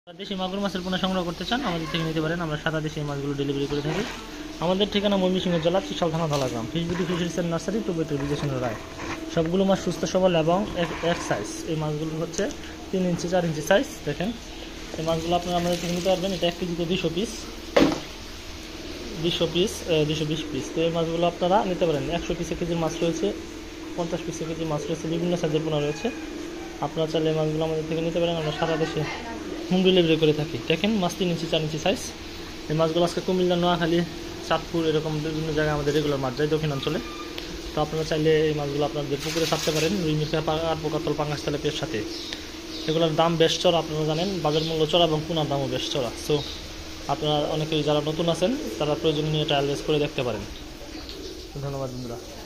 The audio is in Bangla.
দেশি মাগুর মাছের পোনা সংগ্রহ করতে চান আমাদের থেকে নিতে পারেন। আমরা সারা দেশে এই মাছগুলো ডেলিভারি করে থাকি। আমাদের ঠিকানা ময়মনসিংহ জেলা চিশাল থানা Dhalagram. Fish beauty fisheries and nursery প্রবৈতর বিজেশন রায়। সবগুলো মাছ সুস্থ সবল এবং এক সাইজ। এই মাছগুলো হচ্ছে 3 ইঞ্চি 4 ইঞ্চি সাইজ। দেখেন এই মাছগুলো আপনারা আমাদের থেকে নিতে পারবেন। এটা 1 কেজিতে 200 পিস 220 পিস। তো এই মাছগুলো আপনারা নিতে পারেন। 100 পিসে কেজির মাছ রয়েছে, 50 পিসে কেজির মাছ রয়েছে, বিভিন্ন সাইজের পোনা রয়েছে। আপনারা চাইলে এই মাছগুলো আমাদের থেকে নিতে পারেন। আমরা সারা দেশে হোম ডেলিভারি করে থাকি। দেখেন মাছ 3 ইঞ্চি 4 ইঞ্চি সাইজ। এই মাছগুলো আজকে কুমিল্লা, নোয়াখালী, চাঁদপুর এরকম বিভিন্ন জায়গায় আমাদের রেগুলার মাছ যায় দক্ষিণাঞ্চলে। তো আপনারা চাইলে এই মাছগুলো আপনাদের পুকুরে ছাড়তে পারেন রুই মিরকা আর পোকাতল পাঙ্গাস তেলাপিয়ার সাথে। এগুলোর দাম বেশ চড়া, আপনারা জানেন বাজার মূল্য চড়া এবং পোনার দামও বেশ চড়া। সো আপনারা অনেকেই যারা নতুন আছেন তারা প্রয়োজন নিয়ে ট্রায়াল বেস করে দেখতে পারেন। ধন্যবাদ বন্ধুরা।